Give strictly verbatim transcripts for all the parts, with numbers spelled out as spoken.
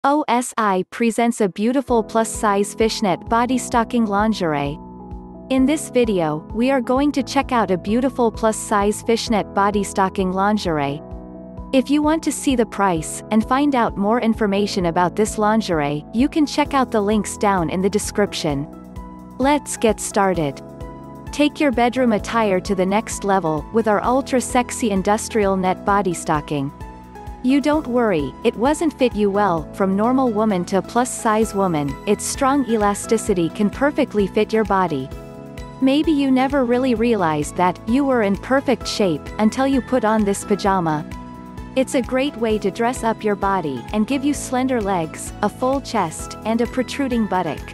O S I presents a beautiful plus-size fishnet bodystocking lingerie. In this video, we are going to check out a beautiful plus-size fishnet bodystocking lingerie. If you want to see the price, and find out more information about this lingerie, you can check out the links down in the description. Let's get started. Take your bedroom attire to the next level, with our ultra-sexy industrial net bodystocking. You don't worry, it wasn't fit you well. From normal woman to plus-size woman, its strong elasticity can perfectly fit your body. Maybe you never really realized that you were in perfect shape until you put on this pajama. It's a great way to dress up your body and give you slender legs, a full chest, and a protruding buttock.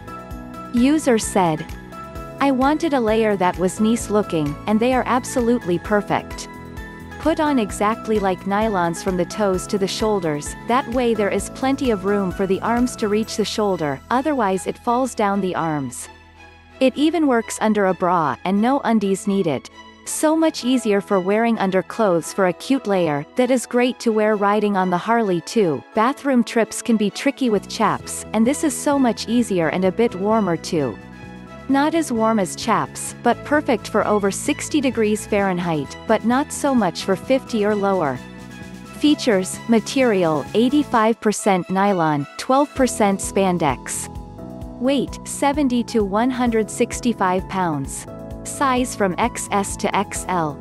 User said, "I wanted a layer that was nice-looking, and they are absolutely perfect. Put on exactly like nylons from the toes to the shoulders, that way there is plenty of room for the arms to reach the shoulder, otherwise it falls down the arms. It even works under a bra, and no undies needed. So much easier for wearing under clothes for a cute layer, that is great to wear riding on the Harley too. Bathroom trips can be tricky with chaps, and this is so much easier and a bit warmer too. Not as warm as chaps, but perfect for over sixty degrees Fahrenheit, but not so much for fifty or lower." Features: material, eighty-five percent nylon, twelve percent spandex. Weight, seventy to one hundred sixty-five pounds. Size from X S to X L.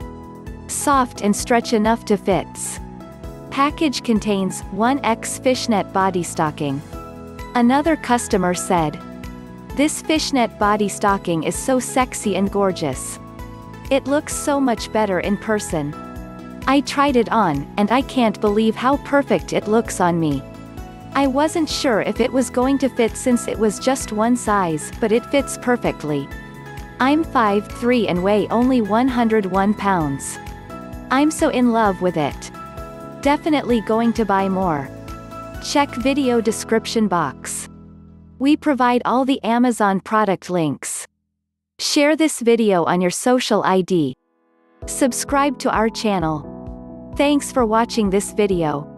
Soft and stretch enough to fits. Package contains one X fishnet bodystocking. Another customer said, "This fishnet bodystocking is so sexy and gorgeous. It looks so much better in person. I tried it on, and I can't believe how perfect it looks on me. I wasn't sure if it was going to fit since it was just one size, but it fits perfectly. I'm five foot three and weigh only one hundred one pounds. I'm so in love with it. Definitely going to buy more. Check video description box. We provide all the Amazon product links. Share this video on your social I D. Subscribe to our channel. Thanks for watching this video.